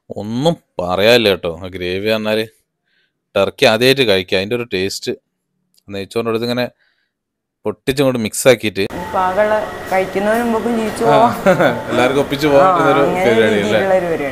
ഒന്നും പറയാനില്ല കേട്ടോ. ആ ഗ്രേവി പറഞ്ഞാൽ ടർക്കി ആദ്യമായിട്ട് കഴിക്കുക. അതിൻ്റെ ഒരു ടേസ്റ്റ് നെയ്ച്ചോറിൻ്റെ അടുത്ത് ഇങ്ങനെ പൊട്ടിച്ചങ്ങോട്ട് മിക്സ് ആക്കിയിട്ട് കഴിക്കുന്നതിന് മുമ്പ് ജീവിച്ചു എല്ലാവർക്കും ഒപ്പിച്ച് പോകാൻ പരിപാടി.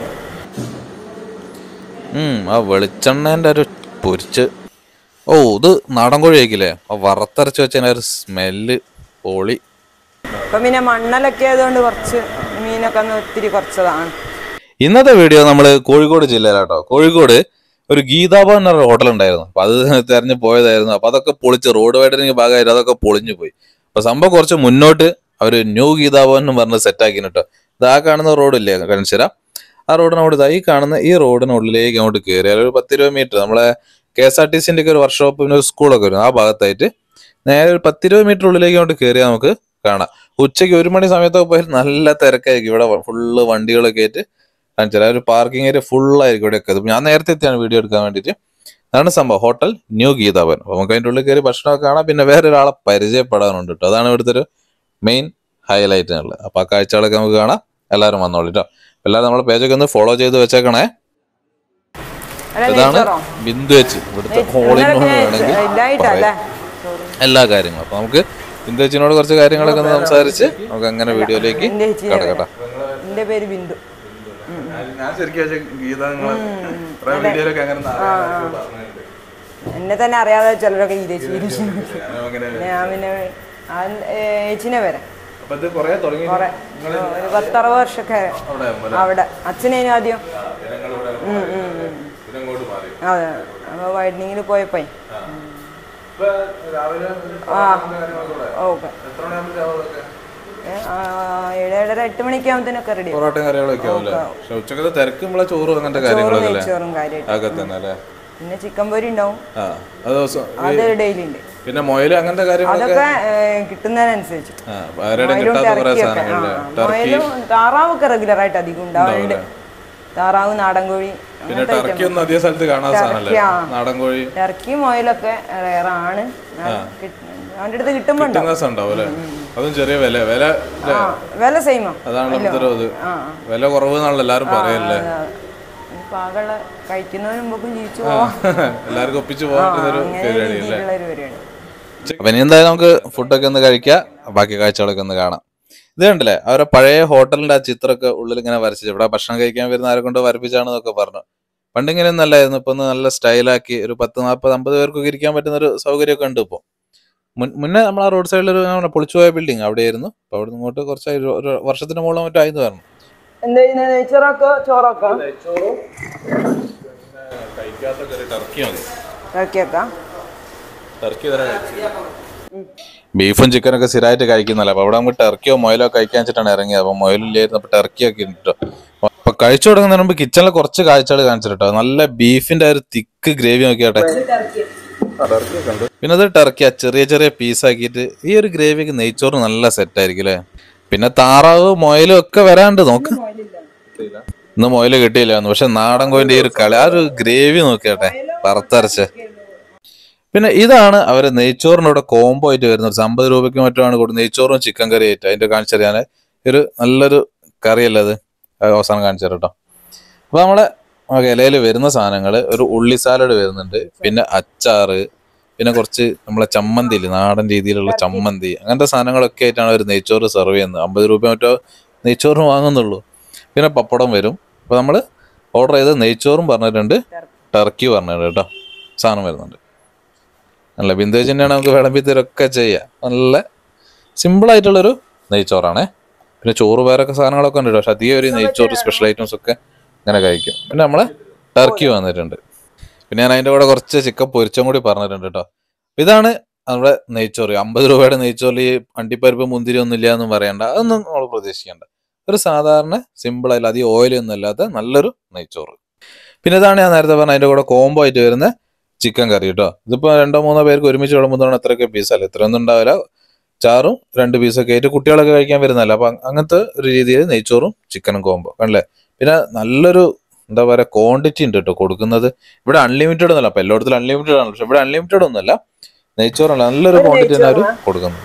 ആ വെളിച്ചെണ്ണേൻ്റെ ഒരു പൊരിച്ച് ഇത് നാടൻ കോഴി കഴിക്കില്ലേ, ആ വറുത്തരച്ച് വെച്ചതിൻ്റെ ഒരു സ്മെല്ല് പൊളി. ഇപ്പം പിന്നെ മണ്ണലൊക്കെ ആയതുകൊണ്ട് കുറച്ച് മീനൊക്കെ ഒത്തിരി കുറച്ചതാണ്. ഇന്നത്തെ വീഡിയോ നമ്മൾ കോഴിക്കോട് ജില്ലയിലാട്ടോ. കോഴിക്കോട് ഒരു ഗീതാഭവൻ എന്ന ഹോട്ടൽ ഉണ്ടായിരുന്നു. അപ്പൊ അത് തെരഞ്ഞു പോയതായിരുന്നു. അപ്പൊ അതൊക്കെ പൊളിച്ച് റോഡ് വൈഡനിങ് ഭാഗമായിട്ട് അതൊക്കെ പൊളിഞ്ഞു പോയി. അപ്പൊ സംഭവം കുറച്ച് മുന്നോട്ട് അവര് ന്യൂ ഗീതാഭവൻ എന്ന് പറഞ്ഞ് സെറ്റാക്കി കേട്ടോ. ഇത് ആ കാണുന്ന റോഡില്ലേ കാണിച്ചുതരാം. ആ റോഡിനോട് ഈ കാണുന്ന ഈ റോഡിനുള്ളിലേക്ക് അങ്ങോട്ട് കയറിയാൽ ഒരു 10-20 മീറ്റർ നമ്മളെ KSRTC ഒക്കെ ഒരു വർക്ക്ഷോപ്പ് പിന്നെ ഒരു സ്കൂളൊക്കെ വരും. ആ ഭാഗത്തായിട്ട് നേരെ ഒരു 10-20 മീറ്റർ ഉള്ളിലേക്ക് അങ്ങോട്ട് കയറിയാൽ നമുക്ക് കാണാം. ഉച്ചയ്ക്ക് 1 മണി സമയത്തൊക്കെ പോയാൽ നല്ല തിരക്കായിരിക്കും. ഇവിടെ ഫുള്ള് വണ്ടികളൊക്കെ ആയിട്ട് കാണിച്ചാൽ ഒരു പാർക്കിംഗ് ഏരിയ ഫുള്ളായിരിക്കും ഇവിടെയൊക്കെ. ഞാൻ നേരത്തെ എത്തിയാണ് വീഡിയോ എടുക്കാൻ വേണ്ടിയിട്ട്. അതാണ് സംഭവം, ഹോട്ടൽ ന്യൂ ഗീതാഭവൻ. അപ്പൊ നമുക്ക് അതിൻ്റെ ഉള്ളിൽ കയറി ഭക്ഷണമൊക്കെ കാണാം. പിന്നെ വേറെ ഒരാളെ പരിചയപ്പെടാനുണ്ട് കേട്ടോ. അതാണ് ഇവിടുത്തെ ഒരു മെയിൻ ഹൈലൈറ്റ് ഉള്ളത്. അപ്പൊ ആ കാഴ്ചകളൊക്കെ നമുക്ക് കാണാം. എല്ലാവരും വന്നോളൂ കേട്ടോ. എല്ലാവരും നമ്മളെ പേജൊക്കെ ഒന്ന് ഫോളോ ചെയ്ത് വെച്ചേക്കണേ. ഇതാണ് ബിന്ദു ചേച്ചി, ഇവിടുത്തെ ഹോളിംഗ് വേണമെങ്കിൽ എല്ലാ കാര്യങ്ങളും. അപ്പൊ നമുക്ക് ബിന്ദു ചേച്ചിനോട് കുറച്ച് കാര്യങ്ങളൊക്കെ ഒന്ന് സംസാരിച്ച് നമുക്ക് അങ്ങനെ വീഡിയോയിലേക്ക് കടക്കട്ടെ. എന്റെ പേര് ബിന്ദു. എന്നെ തന്നെ അറിയാതെ ചിലരൊക്കെ ഞാൻ പിന്നെ ഏച്ചിനെ വരാം. 10-60 വർഷമൊക്കെ അവിടെ. അച്ഛനേനും ആദ്യം അതെ. അപ്പൊ വൈഡനിങ്ങിൽ പോയപ്പോ ഓക്കെ 7-8 മണിക്ക് ആകുമ്പത്തേനൊക്കെ റെഡി. ചോറും കാര്യമായിട്ട് പിന്നെ ചിക്കൻ പൊരി ഉണ്ടാവും. അത് ഡെയിലി ഉണ്ട്. പിന്നെ മൊയില് അങ്ങനത്തെ അതൊക്കെ കിട്ടുന്നതിനനുസരിച്ച്. മൊയിലും താറാവൊക്കെ റെഗുലർ ആയിട്ട് അധികം ഉണ്ടാവുന്നുണ്ട്. താറാവ്, നാടൻ കോഴി, ടർക്കി മൊയിലൊക്കെ റയറാണ്. അവന്റെ അടുത്ത് കിട്ടുമ്പോ വില സെയിമോ വില കുറവ് എല്ലാരും പറയല്ലേ. പാകള് കഴിക്കുന്നതിന് മുമ്പ് ജീവിച്ചു എല്ലാവർക്കും ഒപ്പിച്ച് പോകാൻ. അപ്പൊ ഇനി എന്തായാലും നമുക്ക് ഫുഡൊക്കെ ഒന്ന് കഴിക്കാം, ബാക്കി കാഴ്ചകളൊക്കെ ഒന്ന് കാണാം. ഇത് കണ്ടില്ലേ, അവരെ പഴയ ഹോട്ടലിന്റെ ആ ചിത്രമൊക്കെ ഉള്ളിൽ ഇങ്ങനെ വരച്ചിട്ട് ഇവിടെ ഭക്ഷണം കഴിക്കാൻ വരുന്ന ആരെ കൊണ്ട് വരപ്പിച്ചാണെന്നൊക്കെ പറഞ്ഞു. പണ്ടിങ്ങനെ നല്ലായിരുന്നു. ഇപ്പൊ ഒന്ന് നല്ല സ്റ്റൈലാക്കി ഒരു 10-40-50 പേർക്കൊക്കെ ഇരിക്കാൻ പറ്റുന്ന ഒരു സൗകര്യമൊക്കെ ഉണ്ട് ഇപ്പൊ. മുന്നേ നമ്മൾ ആ റോഡ് സൈഡിൽ ഒരു പൊളിച്ചുപോയ ബിൽഡിംഗ് അവിടെയായിരുന്നു. അപ്പൊ അവിടെ നിന്ന് ഇങ്ങോട്ട് കുറച്ച് ഒരു വർഷത്തിന് മുകളിൽ മറ്റോ ആയിരുന്നു പറഞ്ഞു. ബീഫും ചിക്കനൊക്കെ സ്ഥിരമായിട്ട് കഴിക്കുന്നല്ല. അപ്പൊ അവിടെ നമുക്ക് ടർക്കിയോ മൊയിലോ കഴിക്കാൻ വെച്ചിട്ടാണ് ഇറങ്ങിയത്. അപ്പൊ മൊയിലില്ലായിരുന്നു, അപ്പൊ ടർക്കിയൊക്കെ ഉണ്ട് കേട്ടോ. അപ്പൊ കഴിച്ചു തുടങ്ങുന്നതിന് മുമ്പ് കിച്ചണിലെ കുറച്ച് കാഴ്ചകൾ കാണിച്ചിട്ടോ. നല്ല ബീഫിന്റെ ഒരു തിക്ക് ഗ്രേവി നോക്കിയാട്ടെ. പിന്നെ അത് ടർക്കിയ ചെറിയ ചെറിയ പീസാക്കിയിട്ട് ഈ ഒരു ഗ്രേവിക്ക് നെയ്ച്ചോറ് നല്ല സെറ്റ് ആയിരിക്കും അല്ലേ. പിന്നെ താറാവ് മൊയിലും ഒക്കെ വരാണ്ട് നോക്ക്. ഇന്ന് മൊയില് കിട്ടിയില്ലായിരുന്നു, പക്ഷെ നാടൻ കോഴിന്റെ ഈ ഒരു കളി, ആ ഒരു ഗ്രേവി നോക്കിയാട്ടെ വറുത്തരച്ച്. പിന്നെ ഇതാണ് അവരെ നെയ്ച്ചോറിനോടെ കോംബോ ആയിട്ട് വരുന്നത്. 50 രൂപയ്ക്ക് മറ്റുമാണ് കൊടുക്കുന്നത്, നെയ്ച്ചോറും ചിക്കൻ കറി ആയിട്ട്. അതിന്റെ കാണിച്ചറിയാൻ ഒരു നല്ലൊരു കറിയല്ലേ അത്. അവസാനം കാണിച്ചു തരാം കേട്ടോ. അപ്പൊ നമ്മളെ ഇലയിൽ വരുന്ന സാധനങ്ങൾ ഒരു ഉള്ളി സാലഡ് വരുന്നുണ്ട്, പിന്നെ അച്ചാറ്, പിന്നെ കുറച്ച് നമ്മളെ ചമ്മന്തി ഇല്ലേ, നാടൻ രീതിയിലുള്ള ചമ്മന്തി, അങ്ങനത്തെ സാധനങ്ങളൊക്കെ ആയിട്ടാണ് ഒരു നെയ്ച്ചോറ് സെർവ് ചെയ്യുന്നത്. 50 രൂപ മറ്റോ നെയ്ച്ചോറിന് വാങ്ങുന്നുള്ളൂ. പിന്നെ പപ്പടം വരും. അപ്പൊ നമ്മൾ ഓർഡർ ചെയ്ത് നെയ്ച്ചോറും പറഞ്ഞിട്ടുണ്ട്, ടർക്കി പറഞ്ഞിട്ടുണ്ട് കേട്ടോ. സാധനം വരുന്നുണ്ട്. നല്ല ബിന്ദുവേജ് തന്നെയാണ് നമുക്ക് വിളമ്പിത്തരൊക്കെ ചെയ്യാം. നല്ല സിമ്പിളായിട്ടുള്ളൊരു നെയ്ച്ചോറാണേ. പിന്നെ ചോറ് വേറൊക്കെ സാധനങ്ങളൊക്കെ ഉണ്ട്, പക്ഷെ അധികം ഒരു നെയ്ച്ചോറ് സ്പെഷ്യൽ ഐറ്റംസ് ഒക്കെ ഇങ്ങനെ കഴിക്കും. പിന്നെ നമ്മളെ ടർക്കി വന്നിട്ടുണ്ട്. പിന്നെ ഞാൻ അതിൻ്റെ കൂടെ കുറച്ച് ചിക്കൻ പൊരിച്ചും കൂടി പറഞ്ഞിട്ടുണ്ട് കേട്ടോ. ഇതാണ് നമ്മുടെ നെയ്ച്ചോറ്. 50 രൂപയുടെ നെയ്ച്ചോറിൽ ഈ അണ്ടിപ്പരിപ്പ് മുന്തിരി ഒന്നും ഇല്ല എന്നും പറയണ്ട, അതൊന്നും നമ്മൾ പ്രതീക്ഷിക്കേണ്ട. ഒരു സാധാരണ സിമ്പിളായില്ല, അധികം ഓയിലൊന്നും ഇല്ലാത്ത നല്ലൊരു നെയ്ച്ചോറ്. പിന്നെ ഇതാണ് ഞാൻ നേരത്തെ പറഞ്ഞ അതിൻ്റെ കൂടെ കോംബോ ആയിട്ട് വരുന്ന ചിക്കൻ കറി കേട്ടോ. ഇതിപ്പോൾ 2-3 പേർക്ക് ഒരുമിച്ച് വിളമ്പുന്നതാണ്. എത്രയൊക്കെ പീസല്ല, ഇത്രയൊന്നും ഉണ്ടാവില്ല. ചാറും 2 പീസൊക്കെ ആയിട്ട് കുട്ടികളൊക്കെ കഴിക്കാൻ വരുന്നതല്ല. അപ്പൊ അങ്ങനത്തെ ഒരു രീതിയിൽ നെയ്ച്ചോറും ചിക്കനും കോംബോ കണ്ടല്ലേ. പിന്നെ നല്ലൊരു എന്താ പറയുക ക്വാണ്ടിറ്റി ഉണ്ട് കേട്ടോ കൊടുക്കുന്നത്. ഇവിടെ അൺലിമിറ്റഡ് ഒന്നുമല്ല. അപ്പൊ എല്ലായിടത്തും അൺലിമിറ്റഡ് ആണ്, പക്ഷെ ഇവിടെ അൺലിമിറ്റഡ് ഒന്നുമല്ല. നെയ്ച്ചോറല്ല, നല്ലൊരു ക്വാണ്ടിറ്റി തന്നെ അവർ കൊടുക്കുന്നത്.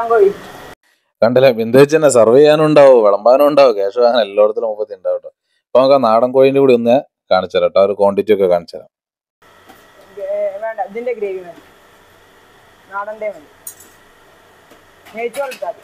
കണ്ടില്ലേ, ബിന്ദുവേജ് തന്നെ സെർവ് ചെയ്യാനും ഉണ്ടാവും, വിളമ്പാനും ഉണ്ടാവും, ക്യാഷ് വാങ്ങാൻ എല്ലായിടത്തിലും 30 ഉണ്ടാവും കേട്ടോ. അപ്പൊ നമുക്ക് ആ നാടൻ കോഴിന്റെ കൂടി ഒന്ന് കാണിച്ചു തരാം കേട്ടോ, ആ ഒരു ക്വാണ്ടിറ്റി ഒക്കെ കാണിച്ചു തരാം. വേണ്ട, ഇതിന്റെ ഗ്രേവി മതി, നാടൻ്റെ മതി. നെയ്ച്ചോറ് എടുത്താൽ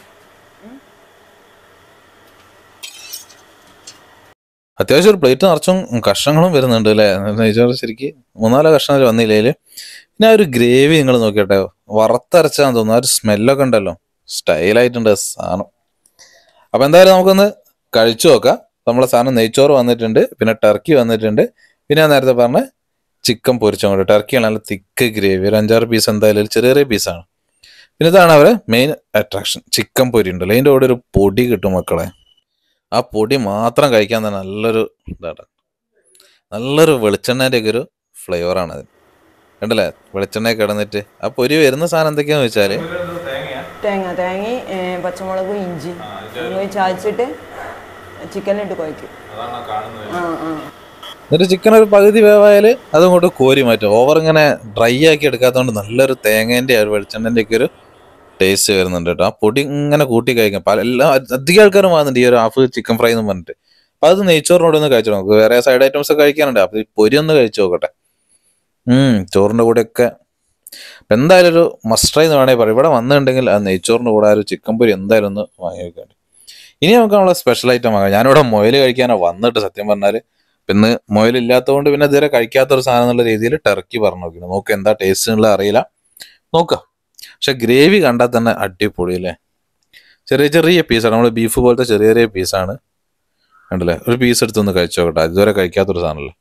അത്യാവശ്യം ഒരു പ്ലേറ്റ് നിറച്ചും കഷ്ണങ്ങളും വരുന്നുണ്ട് അല്ലേ. നെയ്ച്ചോറ് ശരിക്ക് 3-4 കഷ്ണം വന്നില്ലേല്. പിന്നെ ആ ഒരു ഗ്രേവി നിങ്ങൾ നോക്കിയട്ടെ, വറുത്തരച്ചാന്ന് തോന്നുന്നു. ആ ഒരു സ്മെല്ലൊക്കെ ഉണ്ടല്ലോ, സ്റ്റൈലായിട്ടുണ്ട് സാധനം. അപ്പൊ എന്തായാലും നമുക്കൊന്ന് കഴിച്ചു നോക്കാം. നമ്മളെ സാധനം നെയ്ച്ചോറ് വന്നിട്ടുണ്ട്, പിന്നെ ടർക്കി വന്നിട്ടുണ്ട്, പിന്നെ ഞാൻ നേരത്തെ പറഞ്ഞ ചിക്കൻ പൊരിച്ചും കൂടെ. ടർക്കിയാണ് നല്ല തിക്ക് ഗ്രേവി, ഒരു 5-6 പീസ് എന്തായാലും ചെറിയ ചെറിയ പീസാണ്. പിന്നെ ഇതാണ് അവരെ മെയിൻ അട്രാക്ഷൻ, ചിക്കൻ പൊരി ഉണ്ടല്ലോ. അതിൻ്റെ കൂടെ ഒരു പൊടി കിട്ടും മക്കളെ. ആ പൊടി മാത്രം കഴിക്കാൻ തന്നെ നല്ലൊരു ഇതാണ്, നല്ലൊരു വെളിച്ചെണ്ണേൻ്റെ ഒക്കെ ഒരു ഫ്ലേവറാണ് അത്. കണ്ടല്ലേ, വെളിച്ചെണ്ണ കിടന്നിട്ട് ആ പൊരി വരുന്ന സാധനം എന്തൊക്കെയാന്ന് വെച്ചാല് തേങ്ങ പച്ചമുളകും ഇഞ്ചി ചായച്ചിട്ട് ചിക്കനിലിട്ട് കുഴക്കും. എന്നിട്ട് ചിക്കൻ ഒരു പകുതി വേവായാല് അതങ്ങോട്ട് കോരി മാറ്റും. ഓവർ ഇങ്ങനെ ഡ്രൈ ആക്കി എടുക്കാത്തതുകൊണ്ട് നല്ലൊരു തേങ്ങേൻ്റെ ഒരു വെളിച്ചെണ്ണൻ്റെ ഒക്കെ ഒരു ടേസ്റ്റ് വരുന്നുണ്ട് കേട്ടോ. ആ പൊടി ഇങ്ങനെ കൂട്ടി കഴിക്കാം. അധികം ആൾക്കാരും വാങ്ങുന്നുണ്ട് ഈ ഒരു ഹാഫ് ചിക്കൻ ഫ്രൈ എന്ന് പറഞ്ഞിട്ട്. അപ്പൊ അത് നെയ്ച്ചോറിനോട് ഒന്ന് കഴിച്ചു നോക്കും. വേറെ സൈഡ് ഐറ്റംസ് ഒക്കെ കഴിക്കാനുണ്ട്, അപ്പൊ ഈ പൊരി ഒന്ന് കഴിച്ചു നോക്കട്ടെ. ചോറിന്റെ കൂടെ ഒക്കെ എന്തായാലും ഒരു മസ്റ്റ് ട്രൈ എന്ന് വേണമെങ്കിൽ പറയും. ഇവിടെ വന്നിട്ടുണ്ടെങ്കിൽ ആ നെയ്ച്ചോറിന്റെ കൂടെ ആ ഒരു ചിക്കൻ പൊരി എന്തായാലും ഒന്ന് വാങ്ങി വെക്കാണ്ട്. ഇനി നമുക്ക് നമ്മളെ സ്പെഷ്യൽ ഐറ്റം വാങ്ങാം. ഞാനിവിടെ മൊയിൽ കഴിക്കാനോ വന്നിട്ട് സത്യം പറഞ്ഞാല്. പിന്നെ മൊയിലില്ലാത്തതുകൊണ്ട് പിന്നെ ഇതുവരെ കഴിക്കാത്തൊരു സാധനം എന്നുള്ള രീതിയിൽ ടർക്കി പറഞ്ഞു നോക്കി. നോക്ക് എന്താ ടേസ്റ്റ് ഉള്ളത് അറിയില്ല, നോക്കാം. പക്ഷെ ഗ്രേവി കണ്ടാൽ തന്നെ അടിപൊളി അല്ലേ. ചെറിയ ചെറിയ പീസാണ്, നമ്മൾ ബീഫ് പോലത്തെ ചെറിയ ചെറിയ പീസാണ്. കണ്ടല്ലേ, ഒരു പീസ് എടുത്തൊന്ന് കഴിച്ചു നോക്കട്ടെ. ഇതുവരെ കഴിക്കാത്തൊരു സാധനമല്ലേ.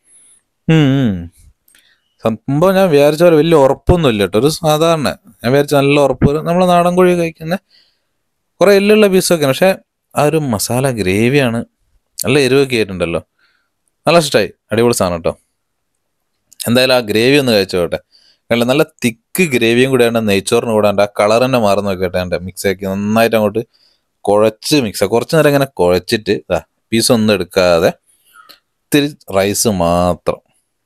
സംഭവം ഞാൻ വിചാരിച്ച പോലെ വലിയ ഉറപ്പൊന്നും ഇല്ല കേട്ടോ. ഒരു സാധാരണ ഞാൻ വിചാരിച്ച നല്ല ഉറപ്പ്, നമ്മളെ നാടൻ കോഴി കഴിക്കുന്ന കുറെ എല്ലുള്ള പീസൊക്കെയാണ്. പക്ഷെ ആ ഒരു മസാല ഗ്രേവിയാണ്, നല്ല എരിവൊക്കെ ആയിട്ടുണ്ടല്ലോ. നല്ല ഇഷ്ടമായി, അടിപൊളി സാധനം കേട്ടോ. എന്തായാലും ആ ഗ്രേവി ഒന്ന് കഴിച്ചു നോക്കട്ടെ. കണ്ടില്ല, നല്ല തിക്ക് ഗ്രേവിയും കൂടെയാണ് നെയ്ച്ചോറിന് കൂടാണ്ട്. ആ കളർ തന്നെ മാറുന്ന നോക്കിയിട്ട് എൻ്റെ മിക്സ് ആക്കി നന്നായിട്ട് അങ്ങോട്ട് കുഴച്ച് കുറച്ച് നേരം ഇങ്ങനെ കുഴച്ചിട്ട് പീസൊന്നും എടുക്കാതെ ഇത്തിരി റൈസ് മാത്രം.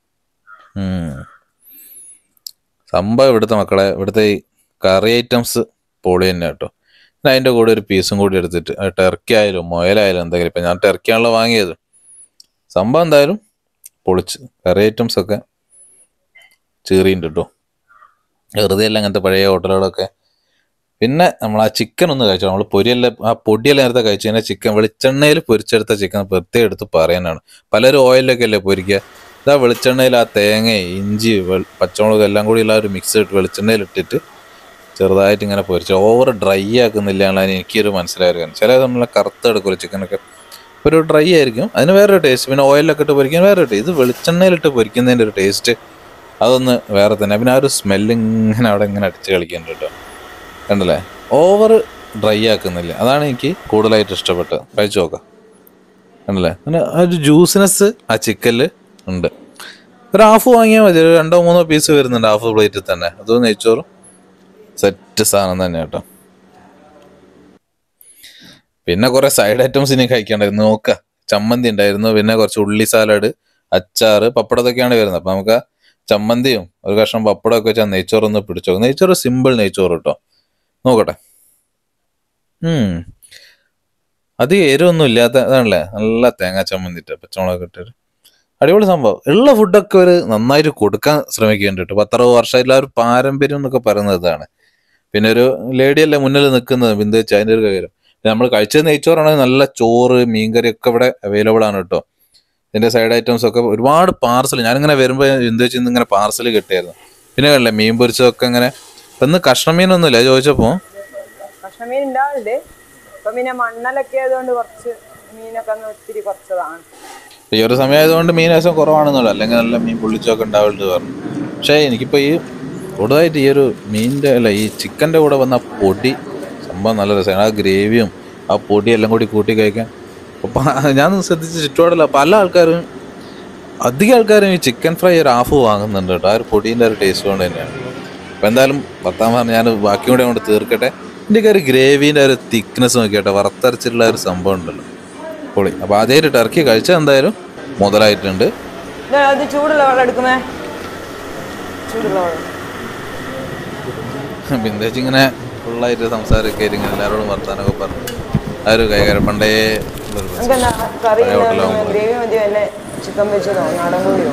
സംഭവം ഇവിടുത്തെ മക്കളെ, ഇവിടുത്തെ ഈ കറി ഐറ്റംസ് പൊളി തന്നെ കേട്ടോ. പിന്നെ അതിൻ്റെ കൂടെ ഒരു പീസും കൂടി എടുത്തിട്ട് ടർക്കി ആയാലും മൊയലായാലും എന്തെങ്കിലും. ഇപ്പം ഞാൻ ടർക്കിയാണല്ലോ വാങ്ങിയത്. സംഭവം എന്തായാലും പൊളിച്ച്. കറി ഐറ്റംസ് ഒക്കെ ചീറിയുണ്ട് കേട്ടോ, വെറുതെ അല്ല അങ്ങനത്തെ പഴയ ഹോട്ടലുകളൊക്കെ. പിന്നെ നമ്മൾ ആ ചിക്കൻ ഒന്ന് കഴിച്ചു. നമ്മൾ പൊരിയെല്ലാം ആ പൊടിയെല്ലാം നേരത്തെ കഴിച്ചു കഴിഞ്ഞാൽ ചിക്കൻ വെളിച്ചെണ്ണയിൽ പൊരിച്ചെടുത്ത ചിക്കൻ പ്രത്യേകം എടുത്ത് പറയാനാണ്. പലരും ഓയിലൊക്കെ അല്ലേ പൊരിക്കുക. ഇതാ വെളിച്ചെണ്ണയിൽ ആ തേങ്ങ ഇഞ്ചി പച്ചമുളക് എല്ലാം കൂടി ഉള്ള ഒരു മിക്സ് ഇട്ട് വെളിച്ചെണ്ണയിൽ ഇട്ടിട്ട് ചെറുതായിട്ട് ഇങ്ങനെ പൊരിച്ച് ഓവർ ഡ്രൈ ആക്കുന്നില്ല എന്നുള്ളതിന് എനിക്കൊരു മനസ്സിലായ കാര്യം. ചില നമ്മളെ കറുത്തെടുക്കുമല്ലോ ചിക്കനൊക്കെ, ഒരു ഡ്രൈ ആയിരിക്കും, അതിന് വേറൊരു ടേസ്റ്റ്. പിന്നെ ഓയിലൊക്കെ ഇട്ട് പൊരിക്കാൻ വേറൊരു ടേസ്റ്റ്. ഇത് വെളിച്ചെണ്ണയിലിട്ട് പൊരിക്കുന്നതിൻ്റെ ഒരു ടേസ്റ്റ് അതൊന്ന് വേറെ തന്നെ. പിന്നെ ആ ഒരു സ്മെല്ല് ഇങ്ങനെ അവിടെ ഇങ്ങനെ അടിച്ച് കളിക്കുന്നുണ്ട് കേട്ടോ. കണ്ടല്ലേ, ഓവർ ഡ്രൈ ആക്കുന്നില്ല, അതാണ് എനിക്ക് കൂടുതലായിട്ട് ഇഷ്ടപ്പെട്ടത്. കഴിച്ചു നോക്കാം. കണ്ടല്ലേ, പിന്നെ ആ ഒരു ജ്യൂസിനെസ് ആ ചിക്കനിൽ ഉണ്ട്. ഒരു ഹാഫ് വാങ്ങിയാൽ മതി, ഒരു 2-3 പീസ് വരുന്നുണ്ട് ഹാഫ് പ്ലേറ്റിൽ തന്നെ. അത് നെയ്ച്ചോറും സെറ്റ് സാധനം തന്നെ കേട്ടോ. പിന്നെ കുറെ സൈഡ് ഐറ്റംസ് ഇനി കഴിക്കാണ്ടായിരുന്നു. നോക്കുക, ചമ്മന്തി ഉണ്ടായിരുന്നു, പിന്നെ കുറച്ച് ഉള്ളി സാലഡ്, അച്ചാറ്, പപ്പടം ഇതൊക്കെയാണ് വരുന്നത്. അപ്പൊ നമുക്ക് ചമ്മന്തിയും ഒരു കഷ്ണം പപ്പടമൊക്കെ വെച്ചാൽ നെയ്ച്ചോറൊന്ന് പിടിച്ചോ. നെയ്ച്ചോറ് സിമ്പിൾ നെയ്ച്ചോറ് കേട്ടോ, നോക്കട്ടെ. അത് എരിവൊന്നും ഇല്ലാത്ത അതാണല്ലേ, നല്ല തേങ്ങാ ചമ്മന്തിട്ട് പച്ചമുളകൊക്കെ ഇട്ടിട്ട് അടിപൊളി സംഭവം. ഉള്ള ഫുഡൊക്കെ ഒരു നന്നായിട്ട് കൊടുക്കാൻ ശ്രമിക്കുന്നുണ്ട് കേട്ടോ. 10-60 വർഷമായിട്ടുള്ള ഒരു പാരമ്പര്യം എന്നൊക്കെ പറയുന്നത് ഇതാണ്. പിന്നെ ഒരു ലേഡിയല്ലേ മുന്നിൽ നിൽക്കുന്നത് ബിന്ദുവെച്ച്, അതിൻ്റെ ഒരു കാര്യം. നമ്മൾ കഴിച്ചത് നെയ്ച്ചോറാണെങ്കിൽ നല്ല ചോറ് മീൻകറി ഒക്കെ ഇവിടെ അവൈലബിൾ ആണ് കേട്ടോ. ഇതിൻ്റെ സൈഡ് ഐറ്റംസ് ഒക്കെ ഒരുപാട് പാർസൽ, ഞാനിങ്ങനെ വരുമ്പോൾ ബിന്ദുവെച്ച് ഇങ്ങനെ പാർസൽ കിട്ടിയായിരുന്നു. പിന്നെ കണ്ടില്ലേ മീൻ പൊരിച്ചതൊക്കെ ഇങ്ങനെ. ഇപ്പം ഇന്ന് കഷ്ണമീനൊന്നുമില്ല ചോദിച്ചപ്പോൾ. കഷ്ണമീൻ ഉണ്ടാവുന്നുണ്ട്, ഇപ്പം പിന്നെ മണ്ണലൊക്കെ ആയതുകൊണ്ട് കുറച്ച് മീനൊക്കെ ഒന്ന് ഒത്തിരി കുറച്ചതാണ്. ഈ ഒരു സമയം ആയതുകൊണ്ട് മീൻ ശേഷം കുറവാണെന്നുള്ളൂ, അല്ലെങ്കിൽ നല്ല മീൻ പൊള്ളിച്ചൊക്കെ ഉണ്ടാവുന്നുണ്ട് പറഞ്ഞു. പക്ഷേ എനിക്കിപ്പോൾ ഈ കൂടുതലായിട്ട് ഈ ഒരു മീനിൻ്റെ അല്ല ഈ ചിക്കൻ്റെ കൂടെ വന്ന പൊടി സംഭവം നല്ല രസമാണ്. ആ ഗ്രേവിയും ആ പൊടി എല്ലാം കൂടി കൂട്ടി കഴിക്കാൻ. അപ്പം ഞാൻ ശ്രദ്ധിച്ച് ചുറ്റുപാടല്ല പല ആൾക്കാരും, അധികം ആൾക്കാരും ഈ ചിക്കൻ ഫ്രൈ ഒരു ഹാഫ് വാങ്ങുന്നുണ്ട് കേട്ടോ. ആ ഒരു പൊടീൻ്റെ ഒരു ടേസ്റ്റ് കൊണ്ട് തന്നെയാണ്. അപ്പം എന്തായാലും പറഞ്ഞ് ഞാൻ ബാക്കി കൂടെ അങ്ങോട്ട് തീർക്കട്ടെ. ഇതിൻ്റെ ഒരു ഗ്രേവീൻ്റെ ഒരു തിക്നെസ് നോക്കിയാട്ടെ, വറുത്തരച്ചിട്ടുള്ള ഒരു സംഭവം ഉണ്ടല്ലോ, പൊളി. അപ്പോൾ അതേ ഒരു ടർക്കി കഴിച്ചാൽ എന്തായാലും മുതലായിട്ടുണ്ട്. അത് ചൂടുള്ള വെള്ളം എടുക്കുമേ, ചൂടുള്ള വെള്ളം. ബിന്ദേച്ചി ഇങ്ങനെ ഫുള്ളായിട്ട് സംസാരമൊക്കെ ആയിട്ട് ഇങ്ങനെ എല്ലാവരോടും വർത്താനൊക്കെ പറഞ്ഞു. ആ ഒരു കൈകാര്യം പണ്ടേ നമുക്ക് എന്താ കറി ഗ്രേവി മതി അല്ലേ ചിക്കൻ വെച്ചതോ നാടൻ കോഴിയോ?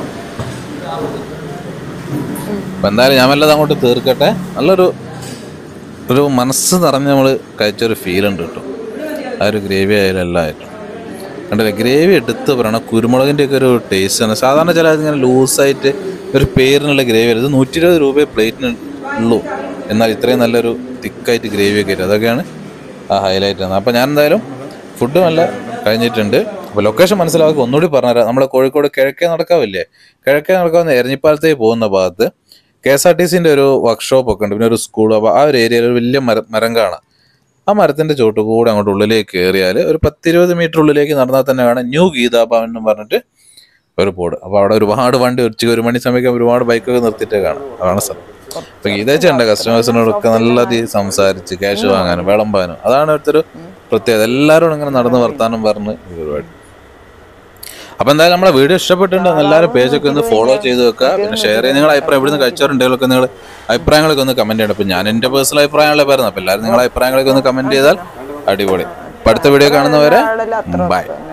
അപ്പം എന്തായാലും ഞാൻ വല്ലതും അങ്ങോട്ട് തീർക്കട്ടെ. ഒരു മനസ്സ് നിറഞ്ഞ് നമ്മൾ കഴിച്ചൊരു ഫീലുണ്ട് കേട്ടോ. ആ ഒരു ഗ്രേവി ആയാലും എല്ലാം ആയിട്ടും കണ്ടില്ലേ. ഗ്രേവി എടുത്ത് പറയണം, കുരുമുളകിൻ്റെ ഒക്കെ ഒരു ടേസ്റ്റാണ്. സാധാരണ ചില ഇങ്ങനെ ലൂസായിട്ട് ഒരു പേരിനുള്ള ഗ്രേവി ഇത് 120 രൂപ പ്ലേറ്റിന് ഉള്ളൂ. എന്നാൽ ഇത്രയും നല്ലൊരു തിക്കായിട്ട് ഗ്രേവിയൊക്കെ ആയിട്ട് അതൊക്കെയാണ് ആ ഹൈലൈറ്റ് ആണ്. അപ്പോൾ ഞാൻ എന്തായാലും ഫുഡ് നല്ല കഴിഞ്ഞിട്ടുണ്ട്. അപ്പോൾ ലൊക്കേഷൻ മനസ്സിലാക്കി ഒന്നുകൂടി പറഞ്ഞുതരാം. നമ്മുടെ കോഴിക്കോട് കിഴക്കേ നടക്കാവില്ലേ, കിഴക്കേ നടക്കാവുന്ന എരഞ്ഞിപ്പാലത്തേക്ക് പോകുന്ന ഭാഗത്ത് KSRTCൻ്റെ ഒരു വർക്ക്ഷോപ്പ് ഒക്കെ ഉണ്ട്, പിന്നെ ഒരു സ്കൂൾ. അപ്പോൾ ആ ഒരു ഏരിയയിൽ ഒരു വലിയ മരം കാണാം. ആ മരത്തിൻ്റെ ചോട്ട് കൂടെ അങ്ങോട്ട് ഉള്ളിലേക്ക് കയറിയാൽ ഒരു 10-20 മീറ്റർ ഉള്ളിലേക്ക് നടന്നാൽ തന്നെ കാണാം ന്യൂ ഗീതാ ഭവൻ എന്ന് പറഞ്ഞിട്ട് ഒരു ബോർഡ്. അപ്പോൾ അവിടെ ഒരുപാട് വണ്ടി ഉച്ചയ്ക്ക് 1 മണി സമയത്ത് ഒരുപാട് ബൈക്കൊക്കെ നിർത്തിയിട്ടേ കാണാം. അതാണ് സ്ഥലം. അപ്പോൾ ഗീതേച്ചുണ്ട് കസ്റ്റമേഴ്സിനോടൊക്കെ നല്ല രീതിയിൽ സംസാരിച്ച് ക്യാഷ് വാങ്ങാനും വിളമ്പാനും. അതാണ് അവിടുത്തെ പ്രത്യേകത. എല്ലാവരും ഇങ്ങനെ നടന്ന് വർത്താനം പറഞ്ഞ് പരിപാടി. അപ്പോൾ എന്തായാലും നമ്മുടെ വീഡിയോ ഇഷ്ടപ്പെട്ടിട്ടുണ്ടെങ്കിൽ എല്ലാവരും പേജൊക്കെ ഒന്ന് ഫോളോ ചെയ്ത് വെക്കുക, പിന്നെ ഷെയർ ചെയ്യുക. നിങ്ങളുടെ അഭിപ്രായം ഇവിടുന്ന് കഴിച്ചവരുണ്ടെങ്കിലൊക്കെ നിങ്ങൾ അഭിപ്രായങ്ങളൊക്കെ ഒന്ന് കമൻറ്റ് ചെയ്യണം. അപ്പോൾ ഞാൻ എൻ്റെ പേഴ്സണൽ അഭിപ്രായങ്ങളെ പറയുന്നത്. അപ്പോൾ എല്ലാവരും നിങ്ങളുടെ അഭിപ്രായങ്ങളൊക്കെ ഒന്ന് കമൻറ്റ് ചെയ്താൽ അടിപൊളി. അപ്പോൾ അടുത്ത വീഡിയോ കാണുന്നവരെ ബൈ.